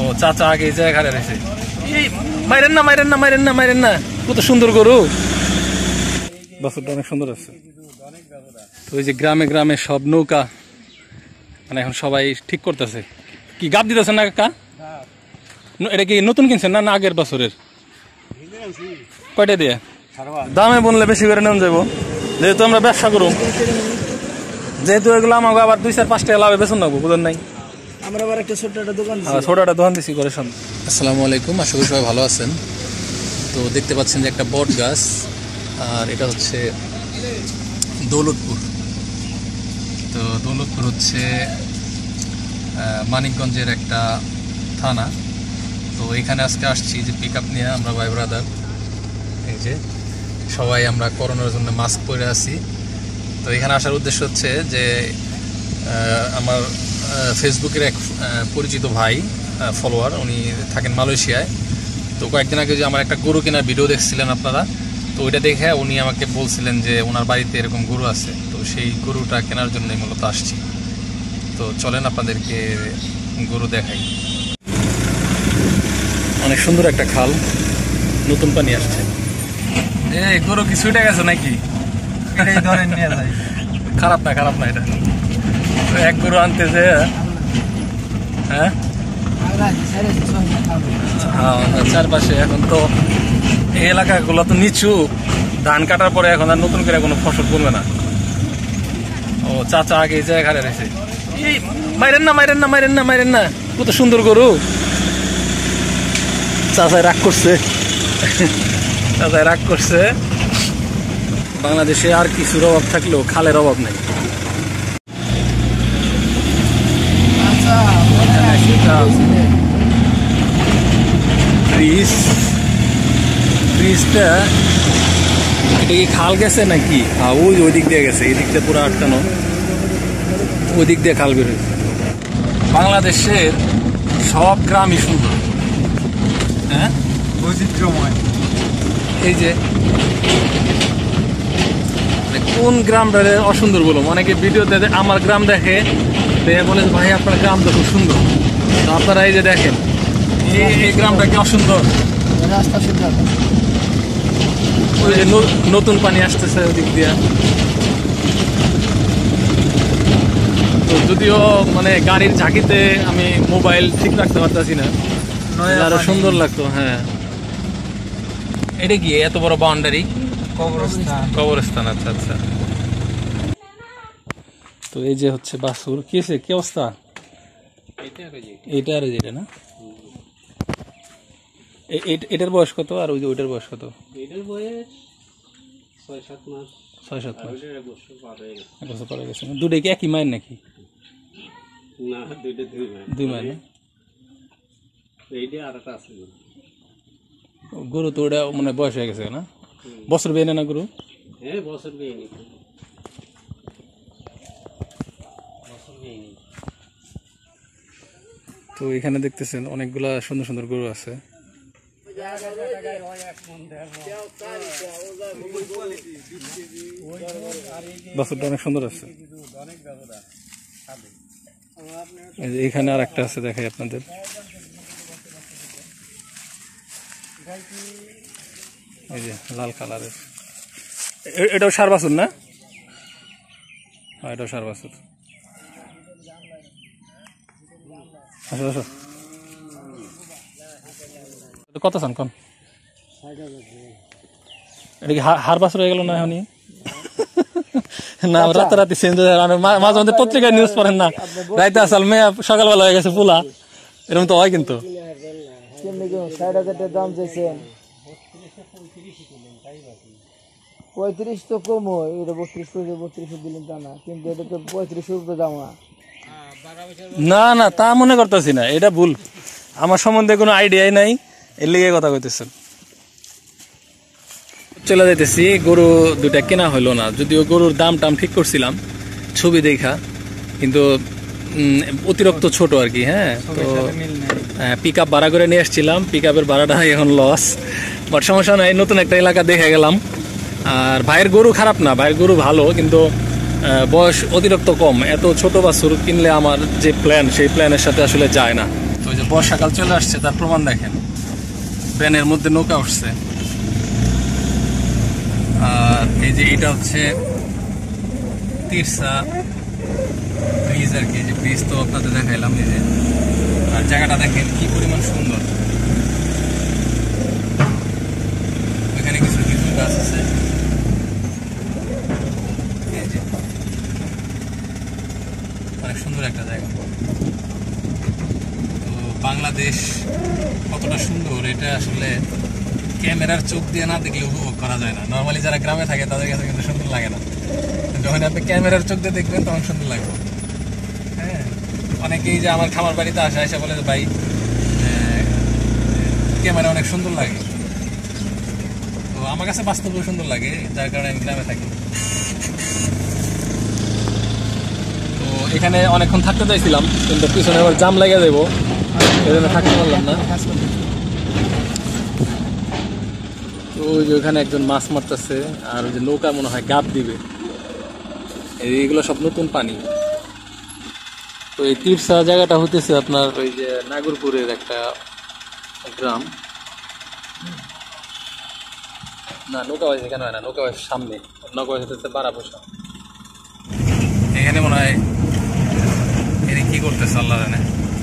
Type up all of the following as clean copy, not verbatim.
চাচা আগে যায় খাড়া রয়েছে। মাইরেন না মাইরেন না মাইরেন না মাইরেন না, কত সুন্দর গরু, বাছুরটা অনেক সুন্দর আছে। তো ওই যে গ্রামে গ্রামে সব নৌকা মানে এখন সবাই ঠিক করতেছে। কি গাব দিতেছেন না কাকা? এটা কি নতুন কিনছেন না আগের বছরের? কয়টা দিয়ে? দামে বললে বেশি করে নেন যাবো, যেহেতু আমরা ব্যবসা করুম, যেহেতু এগুলো আমাকে আবার 2-4-5 টাকা লাভে বেতন নেবো, বুঝলেন নাই? আমরা আবার একটা ছোট একটা দোকান দিচ্ছি করে সামনে। আসসালামু আলাইকুম, আশা করি সবাই ভালো আছেন। তো দেখতে পাচ্ছেন যে একটা বট গাছ, আর এটা হচ্ছে দৌলতপুর। তো দৌলতপুর হচ্ছে মানিকগঞ্জের একটা থানা। তো এখানে আজকে আসছি যে পিক আপ নিয়ে আমরা ভাই ব্রাদার, এই যে সবাই আমরা করোনার জন্য মাস্ক পরে আছি। তো এখানে আসার উদ্দেশ্য হচ্ছে যে আমার ফেসবুকের এক পরিচিত ভাই ফলোয়ার, উনি থাকেন মালয়েশিয়ায়। তো কয়েকদিন আগে যে আমার একটা গরু কেনার ভিডিও দেখছিলেন আপনারা, তো ওইটা দেখে উনি আমাকে বলছিলেন যে ওনার বাড়িতে এরকম গরু আছে, তো সেই গরুটা কেনার জন্যই মূলত আসছি। তো চলেন আপনাদেরকে গরু দেখাই। অনেক সুন্দর একটা খাল, নতুন পানি আসছে। এই গরু কি ছুটে গেছে নাকি? খারাপ না খারাপ না, এটা এক গরু আনতেছে। হ্যাঁ চারপাশে এখন তো এই এলাকাগুলো তো নিচু, ধান কাটার পরে এখন আর নতুন করে কোনো ফসল করবে না। ও চাচা আগে যায় খাড়া রয়েছে। মাইরেন না মাইরেন না মাইরেন না মাইরেন না, কত সুন্দর গরু। চাচাই রাগ করছে, চাচাই রাগ করছে। বাংলাদেশে আর কিছুর অভাব থাকলেও খালের অভাব নেই। ব্রিজটা এটা কি খাল গেছে নাকি? ওই দিক দিয়ে গেছে, এই দিক দিয়ে পুরো আটকানো, ওই দিক দিয়ে খাল বের হয়েছে। বাংলাদেশের সব গ্রামই সুন্দর, হ্যাঁ বৈচিত্র্যময়। এই যে কোন গ্রামটা অসুন্দর বলো, অনেকে ভিডিওতে আমার গ্রাম দেখে বলে ভাই আপনার গ্রাম তো খুব সুন্দর। তো আপনারা এই যে দেখেন এই গ্রামটা কি অসুন্দর, রাস্তা সুন্দর। ওই যে নতুন পানি আসতেছে ওদিক দিয়ে। তো যদিও মানে গাড়ির ঝাঁকিতে আমি মোবাইল ঠিক রাখতে পারতেছি না, আরো সুন্দর লাগতো। হ্যাঁ এটা কি এত বড় বাউন্ডারি? কবরস্থান। আচ্ছা আচ্ছা। তো এই যে হচ্ছে বাছুর, কি আছে কি অবস্থা? এটা আর যেটা না, এটার বয়স কত আর ওই যে ওইটার বয়স কত? এটার বয়স 6-7 মাস। 6-7 মাস, এক বছর পরে গেছে। দুটোই কি একই মায়ের নাকি? না, দুই মায়ের। এইটা আরেকটা আছে গরু, তো ওটা মানে বয়স হয়ে গেছে না? বছর বেয়ে না গরু? হ্যাঁ বছর বেয়ে নি। তো এখানে দেখতেছেন অনেকগুলা সুন্দর সুন্দর গরু আছে। বাছুরটা অনেক সুন্দর আছে। এখানে আর একটা আছে, দেখাই আপনাদের। এই যে লাল কালারের, এটাও ষাঁড় বাছুর না? হ্যাঁ এটাও ষাঁড় বাছুর। আসো কত চান কোন? এটা কি হার বাছুর হয়ে গেল না এখনই? না রাতারাতি চেঞ্জ হয়ে যায়, মাঝে মধ্যে পত্রিকায় নিউজ পড়েন না, রাইতে আসাল মেয়ে সকালবেলা হয়ে গেছে পোলা, এরকম তো হয়। কিন্তু 35 তো কম হয়, এটা 32 দিলেন তা না, কিন্তু এটা তো 35 দাম না। না তা মনে করতেছি না, এটা ভুল। আমার সম্বন্ধে কোনো আইডিয়াই নাই, এর লিগে কথা কইতেছেন। চলে যাইতেছি, গরু দুটা কেনা হইলো না, যদিও গরুর দাম টাম ঠিক করছিলাম ছবি দেখা, কিন্তু অতিরিক্ত ছোট আর কি। হ্যাঁ তো পিক আপ ভাড়া করে নিয়ে আসছিলাম, পিক আপের ভাড়াটা এখন লস, বাট সমস্যা নাই, নতুন একটা এলাকা দেখে গেলাম। আর ভাইয়ের গরু খারাপ না, ভাইয়ের গরু ভালো, কিন্তু বয়স অতিরিক্ত কম। এত ছোট বাছুর কিনলে আমার যে প্ল্যান, সেই প্ল্যানের সাথে আসলে যায় না। তো ওই যে বর্ষাকাল চলে আসছে তার প্রমাণ দেখেন, ব্যানের মধ্যে নৌকা উঠছে। আর এই যে এটা হচ্ছে তিরসা ব্রিজ আর কি, যে ব্রিজ তো আপনাদের দেখাইলাম এই যে। আর জায়গাটা দেখেন কি পরিমাণ সুন্দর, ওইখানে কিছু খেজুর গাছ আছে। অনেক সুন্দর একটা জায়গা। তো বাংলাদেশ কতটা সুন্দর এটা আসলে ক্যামেরার চোখ দিয়ে না দেখলে উপভোগ করা যায় না। নর্মালি যারা গ্রামে থাকে তাদের কাছে কিন্তু সুন্দর লাগে না, যখন আপনি ক্যামেরার চোখ দিয়ে দেখবেন তখন সুন্দর লাগবে। হ্যাঁ, অনেকেই যে আমার খামার বাড়িতে আসে এসে বলে যে ভাই ক্যামেরা অনেক সুন্দর লাগে। তো আমার কাছে বাস্তবেও সুন্দর লাগে, যার কারণে আমি গ্রামে থাকি। তো এখানে অনেকক্ষণ থাকতে চাইছিলাম, কিন্তু পিছনে আবার জাম লেগে যাবো, এই জন্য থাকতে পারলাম না। তো ওই যে ওখানে একজন মাছ মারতেছে, আর ওই যে নৌকা মনে হয় গাব দিবে, এইগুলো সব নতুন পানি। তো এই তিরসা জায়গাটা হতেছে আপনার ওই যে নাগরপুরের একটা গ্রাম। না, নৌকা বাস এখানে হয় না, নৌকা বাস সামনে, নৌকা বাস হচ্ছে বারাবসা। এখানে মনে হয় এর কি করতেছে আল্লাহ জানে।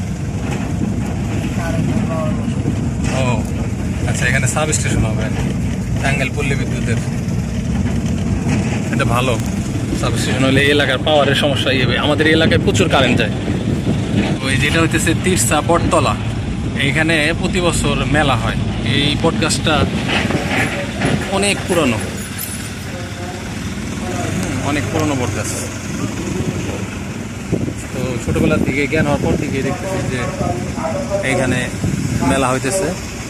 ও আচ্ছা, এখানে সাব স্টেশন হবে, টাঙ্গাইল পল্লী বিদ্যুতের। এটা ভালো, সাব স্টেশন হলে এলাকার পাওয়ারের সমস্যা হবে। আমাদের এলাকায় প্রচুর কারেন্ট যায়। ওই যেটা হইতেছে তিরসা বটতলা, এইখানে প্রতি বছর মেলা হয়। এই পডকাস্টটা অনেক পুরনো, অনেক পুরনো পডকাস্ট। তো ছোটবেলার দিকে জ্ঞান হওয়ার পর থেকে দেখতেছি যে এইখানে মেলা হইতেছে।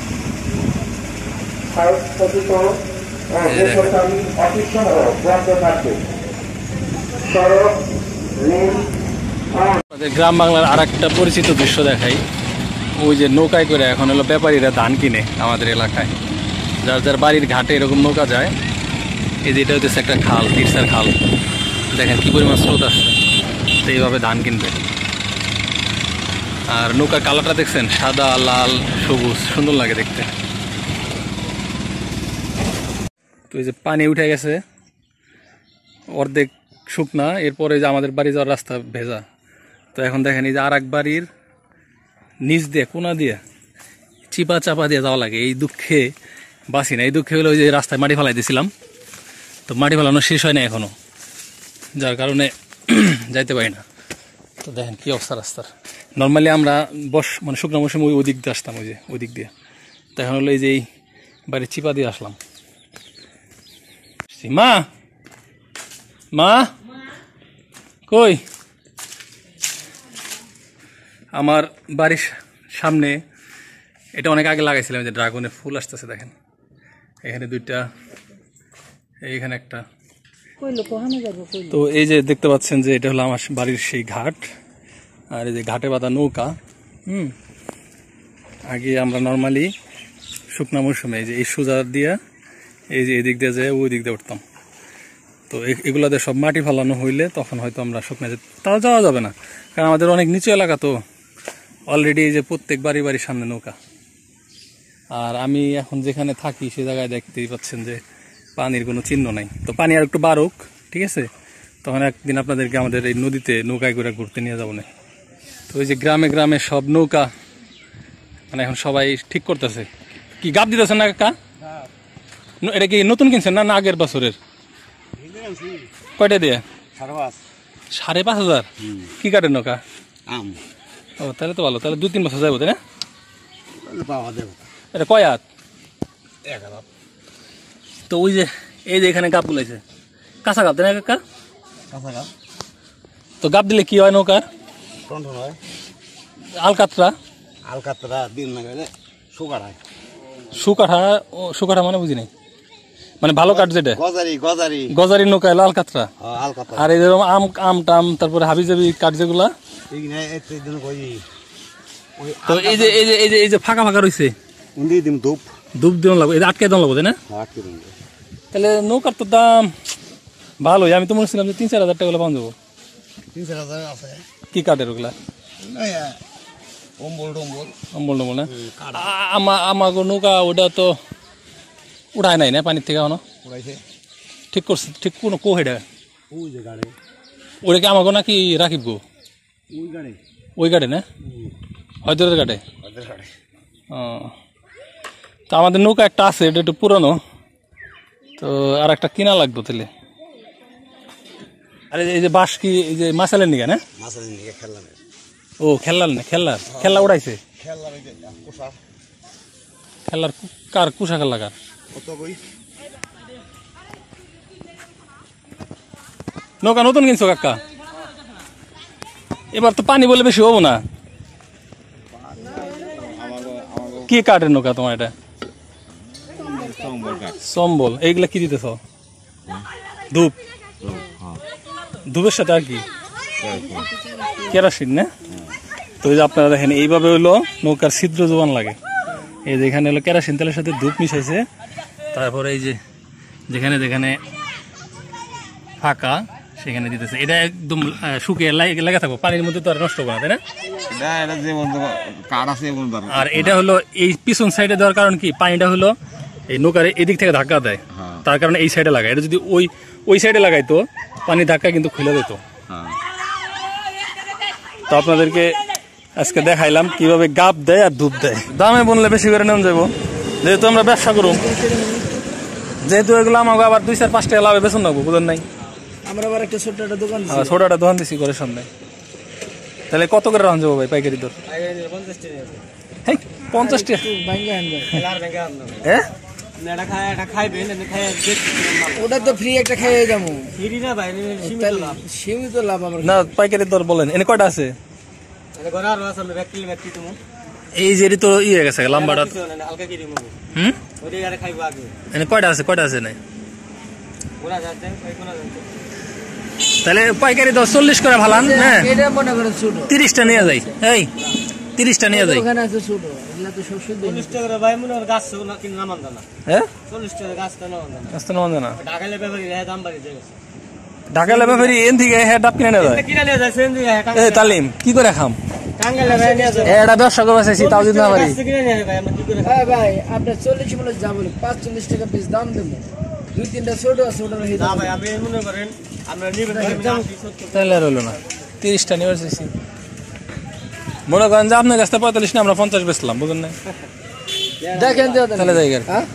গ্রাম বাংলার আর একটা পরিচিত দৃশ্য দেখাই। ওই যে নৌকায় করে এখন হলো ব্যাপারীরা ধান কিনে আমাদের এলাকায়, যার যার বাড়ির ঘাটে এরকম নৌকা যায়। এই যে এটা হচ্ছে একটা খাল, তিরসার খাল, দেখেন কি পরিমাণ স্রোত আসছে। তো এইভাবে ধান কিনবে। আর নৌকার কালারটা দেখছেন, সাদা লাল সবুজ, সুন্দর লাগে দেখতে। তো এই যে পানি উঠে গেছে অর্ধেক শুকনা, এরপরে যে আমাদের বাড়ি যাওয়ার রাস্তা ভেজা। তো এখন দেখেন এই যে আর এক বাড়ির নিচ দিয়ে কোনা দিয়ে চিপা চাপা দিয়ে যাওয়া লাগে। এই দুঃখে বাসি না, এই দুঃখে হলো ওই যে রাস্তায় মাটি ফেলাই দিয়েছিলাম, তো মাটি ফেলানো শেষ হয় না এখনো, যার কারণে যাইতে পারি না। তো দেখেন কি অবস্থা রাস্তার। নর্মালি আমরা মানে শুকনো মৌসুমে ওই দিক দিয়ে আসতাম, ওই যে ওই দিক দিয়ে। তো এখন হলো এই যে এই বাড়ির চিপা দিয়ে আসলাম। মা মা কই? আমার বাড়ির সামনে এটা অনেক আগে লাগাইছিলাম, যে ড্রাগনের ফুল আসতেছে দেখেন, এখানে দুইটা, এইখানে একটা। তো এই যে দেখতে পাচ্ছেন যে এটা হলো আমার বাড়ির সেই ঘাট, আর এই যে ঘাটে বাঁধা নৌকা। আগে আমরা নর্মালি শুকনা মৌসুমে এই যে এই সোজা দিয়া এই যে এদিক দিয়ে যায় ওই দিক দিয়ে উঠতাম। তো এগুলাতে সব মাটি ফালানো হইলে তখন হয়তো আমরা শুকনা তাও যাওয়া যাবে না, কারণ আমাদের অনেক নিচু এলাকা। তো অলরেডি এই যে প্রত্যেক বাড়ির সামনে নৌকা। আর আমি এখন যেখানে থাকি সে জায়গায় দেখতেই পাচ্ছেন যে পানির কোনো চিহ্ন নাই। তো পানি আর একটু বাড়ুক, ঠিক আছে, তখন একদিন আপনাদেরকে আমাদের এই নদীতে নৌকায় করে ঘুরতে নিয়ে যাবো না। তো ওই যে গ্রামে গ্রামে সব নৌকা মানে এখন সবাই ঠিক করতেছে। কি গাব দিতেছেন না কাকা? এটা কি নতুন কিনছেন না আগের বছরের? কয়টা দিয়ে? 5,500। কি কাঠের নৌকা? ও তাহলে তো ভালো, তাহলে 2-3 বছর যাবো, তাই না? এটা কয় হাত? তো ওই যে এই যে এখানে গাব গুলাইছে, কাঁচা গাব, তাই না কাকা? তো গাব দিলে কি হয় নৌকার? আলকাতরা দিন না গেলে সুকাঠা মানে বুঝি নাই, মানে ভালো কাঠ যেটা গজারি নৌকা এলো আলকাতরা। আর এই যেরকম আম টাম তারপরে হাবিজাবি কাঠ যেগুলা, তো এই যে এই যে এই যে এই যে ফাঁকা ফাঁকা রয়েছে ধূপ দিন লাগবে, এই যে আটকে দিন লাগবে, তাই না? তাহলে নৌকার তো দাম ভালোই। আমি তো মনে ছিলাম যে 3-4 হাজার টাকা পাওয়া যাবো। 3-4 হাজার আছে। কি কাঠের ওগুলা? অম্বল টম্বল না আমাকে নৌকা ওটা তো উড়ায় নাই না পানির থেকে এখনো ঠিক করছে ঠিক কোনো কো হেডা ওটা কি আমাকে নাকি রাখিব গো ওই গাড়ি না হয়দরের গাড়ি ও তো আমাদের নৌকা একটা আছে এটা একটু পুরনো তো আর একটা কিনা লাগতো তাহলে আরে এই যে বাঁশ কি এই যে মাসালের নিগা না ও খেললার না খেলা উড়াইছে খেলার কার কুসা খেলা কার নৌকা নতুন কিনছো কাকা এবার তো পানি বলে বেশি হবো না কি কাঠের নৌকা তোমার এটা সম্বল এইগুলা কি দিতেছ ধূপ ধূপের সাথে আর কি কেরাসিন না তো এই যে আপনারা দেখেন এইভাবে হইলো নৌকার ছিদ্র জোবান লাগে এই যে এখানে হলো কেরাসিন তেলের সাথে ধূপ মিশাইছে তারপরে এই যে যেখানে যেখানে ফাঁকা সেখানে দিতেছে এটা একদম শুকিয়ে লেগে থাকবো পানির মধ্যে তো আর নষ্ট হবে না তাই না আর এটা হলো এই পিছন সাইডে দেওয়ার কারণ কি পানিটা হলো এই নৌকার এদিক থেকে ধাক্কা দেয় তার কারণে এই সাইডে লাগায় এটা যদি ওই সাইডে লাগাইতো পানি ধাক্কা কিন্তু খুলে দিত তো আপনাদেরকে আজকে দেখাইলাম কিভাবে গাপ দেয় আর দুধ দেয় দামে বললে বেশি করে নেন যাবো যেহেতু আমরা ব্যবসা করুম যেহেতু এগুলো আমাকে আবার 2-4-5 টাকা লাভে বেতন নেবো বুঝলেন নাই আমরা আবার একটা ছোট একটা দোকান দিছি করে সামনে তাহলে কত করে রাখুন যাবো ভাই পাইকারি দর 50 টাকা হ্যাঁ ওটা তো ফ্রি একটা খাইয়ে যাবো সীমিত লাভ আমার না পাইকারি দর বলেন এনে কয়টা আছে এই যে তো ইয়ে গেছে লম্বাটা এনে কয়টা আছে নাই তাহলে পাইকারি দর 40 করে ভালান হ্যাঁ 30টা নিয়ে যাই এই 30টা নিয়ে যাই ওখানে আছে ছোট এগুলা তো সব শুদ্ধ 40 টাকা করে ভাই মনে গাছ না কিনা নামান দানা হ্যাঁ 40 টাকা গাছ তো নামান দানা গাছ তো নামান দানা ঢাকালে ব্যাপারী রে দাম বাড়ি যায় ঢাকালে ব্যাপারী এন থেকে হেড আপ কিনে নেয় কিনা নিয়ে যায় সেন দিয়ে এই তালিম কি করে খাম টাঙ্গালে ভাই নিয়ে যায় এটা ব্যবসা করতে চাইছি তাও দিন না পারি কিনা নিয়ে ভাই আমরা কি করে হ্যাঁ ভাই আপনি 40 বলে যা বলে 45 টাকা পিস দাম দেব 2-3টা ছোট আছে ওটা রেখে না ভাই আপনি মনে করেন আমরা নিবেন তাহলে রইল না 30টা নিয়ে চাইছি মনে করেন যে আপনার কাছে 45 না আমরা 50 বেচলাম বুঝলেন না দেখেন তাহলে যাই গেল হ্যাঁ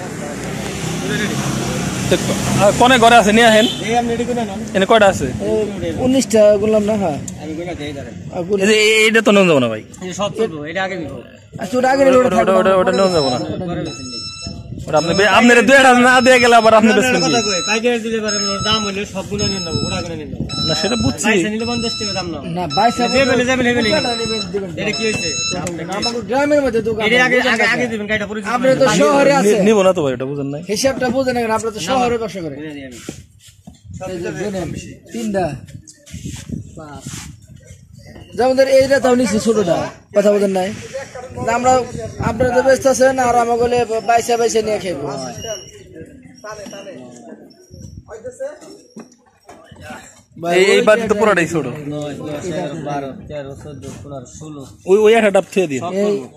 কোনে ঘরে আছে নিয়ে আহেন এই আপনি রেডি করে নেন এনে কয়টা আছে 19টা বললাম না হ্যাঁ আমি গুনা দেই ধরে এইটা তো নিয়ে যাবো না ভাই এই সব চলবো এটা আগে নিব আচ্ছা ওটা আগে ওটা থাকবে ওটা নিয়ে যাবো না ওটা আপনি দুইটা না দিয়ে গেলে আবার আপনি বেচবেন কথা কই পাইকারি দিলে পারে দাম হলে সবগুলো নিয়ে নেব ওটা করে নিয়ে নেব না সেটা বুঝছি পয়সা নিলে 50 টাকা দাম নাও না 22 যে বলে যাবেন হেবেন দিবেন এটা কি হইছে আমাদের গ্রামের মধ্যে দোকান এটা আগে দিবেন কাইটা পরিচিত আপনি তো শহরে আছে নিব না তো ভাই এটা বুঝেন নাই হিসাবটা বুঝেন না আপনি তো শহরে ব্যবসা করেন তিনটা যেমন এইটা তাও নিচ্ছি ছোটটা কথা বলেন নাই আমরা আপনারা তো ব্যস্ত আছেন আর আমাকে বাইসা নিয়ে খেয়ে এই বাদ তো পুরোটাই ছোট ওই একটা ডাব থুয়ে দিন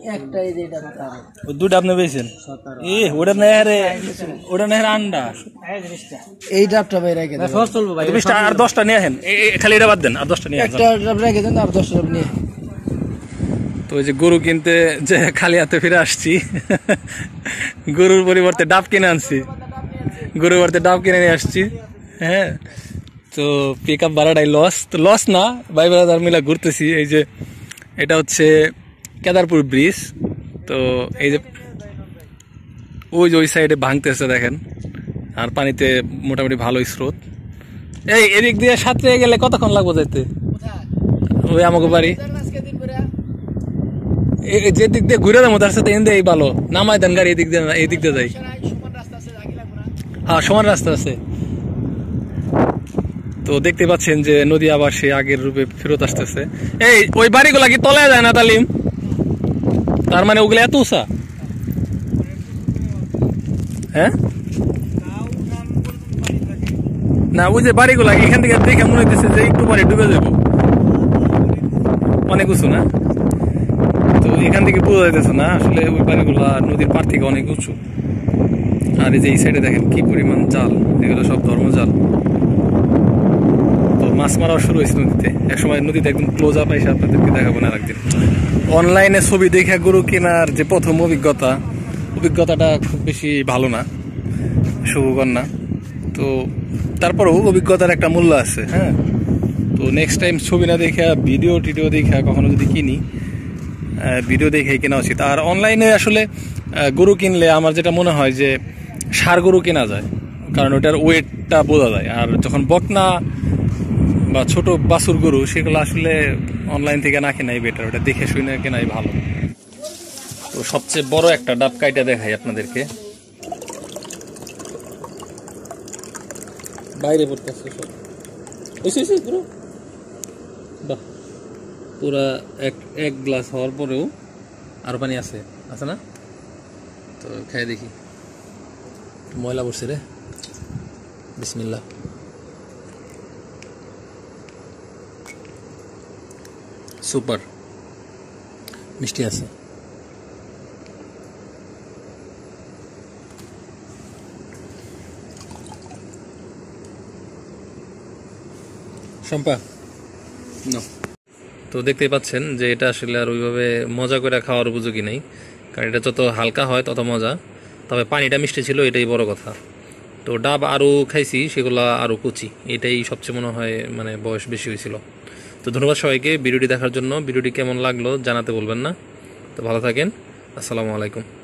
ওই দুটো আপনি পেয়েছেন ওটা নেই ওটা নেই আন্ডা এই ডাবটা ভাই রেখে দেন চলবো ভাই আর 10টা নিয়ে আসেন খালি এটা বাদ দেন আর 10টা নিয়ে একটা ডাব রেখে দেন আর 10টা ডাব নিয়ে তো ওই যে গরু কিনতে যে খালি হাতে ফিরে আসছি গরুর পরিবর্তে ডাব কিনে আনছি গরুর পরিবর্তে ডাব কিনে নিয়ে আসছি হ্যাঁ তো পিক আপ ভাড়াটাই লস না ভাই ব্রাদার মিলা ঘুরতেছি এই যে এটা হচ্ছে কেদারপুর ব্রিজ তো এই যে ওই সাইডে ভাঙতেছে দেখেন আর পানিতে মোটামুটি ভালোই স্রোত এই এদিক দিয়ে সাঁতরে গেলে কতক্ষণ লাগবো যেতে ওই আমাকে বাড়ি যে দিক দিয়ে ঘুরে যাবো তার সাথে এনে এই ভালো নামাই দেন গাড়ি এদিক দিয়ে যাই হ্যাঁ সমান রাস্তা আছে তো দেখতে পাচ্ছেন যে নদী আবার সে আগের রূপে ফেরত আসতেছে এই ওই বাড়িগুলা কি তলায় যায় না তালিম তার মানে ওগুলো এত উঁচা হ্যাঁ না ওই যে বাড়িগুলা এখান থেকে দেখে মনে হইতেছে যে একটু পরে ডুবে যাবো অনেক উঁচু না এখান থেকে বোঝা যাইতেছে না আসলে ওই পানিগুলা নদীর পার থেকে অনেক উঁচু। আর এই যে এই সাইডে দেখেন কি পরিমাণ জাল, এগুলো সব ধর্মজাল। তো মাছ মারাও শুরু হয়েছে নদীতে, একসময় নদীতে একদম ক্লোজ আপ এসে আপনাদেরকে দেখাবো না একদিন। অনলাইনে ছবি দেখে গরু কেনার যে প্রথম অভিজ্ঞতাটা খুব বেশি ভালো না, সুখকর না। তো তারপরেও অভিজ্ঞতার একটা মূল্য আছে। হ্যাঁ, তো নেক্সট টাইম ছবি না দেখা ভিডিও টিডিও দেখা কখনো যদি কিনি, ভিডিও দেখে কেনা উচিত। আর অনলাইনে আসলে গরু কিনলে আমার যেটা মনে হয় যে ষাঁড় গরু কেনা যায়, কারণ ওটার ওয়েটটা বোঝা যায়। আর যখন বকনা বা ছোট বাছুর গরু, সেগুলো আসলে অনলাইন থেকে না কেনাই বেটার, ওটা দেখে শুনে কেনাই ভালো। তো সবচেয়ে বড় একটা ডাব কাইটা দেখাই আপনাদেরকে, বাইরে পড়তেছে সব। বাহ, পুরা এক গ্লাস হওয়ার পরেও আরো পানি আছে না? তো খাই দেখি। ময়লা পড়ছে রে, বিসমিল্লাহ। সুপার মিষ্টি আছে। শম্পা না। তো দেখতেই পাচ্ছেন যে এটা আসলে আর ওইভাবে মজা করে খাওয়ার উপযোগী নেই, কারণ এটা যত হালকা হয় তত মজা। তবে পানিটা মিষ্টি ছিল, এটাই বড় কথা। তো ডাব আরও খাইছি, সেগুলো আরও কুচি, এটাই সবচেয়ে মনে হয় মানে বয়স বেশি হয়েছিল। তো ধন্যবাদ সবাইকে ভিডিওটি দেখার জন্য। ভিডিওটি কেমন লাগলো জানাতে বলবেন না। তো ভালো থাকেন, আসসালামু আলাইকুম।